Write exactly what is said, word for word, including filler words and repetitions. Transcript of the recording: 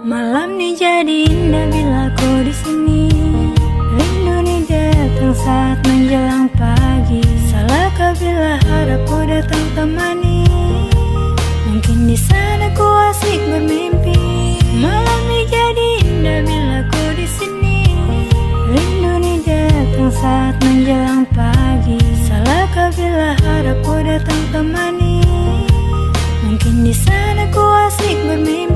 Malam nih jadi indah bila ku di sini. Rindu nih datang saat menjelang pagi. Salahkah bila harapku datang temani? Mungkin di sana ku asik bermimpi. Malam nih jadi indah bila ku di sini. Rindu nih datang saat menjelang pagi. Salahkah bila harapku datang temani? Mungkin di sana ku asik bermimpi.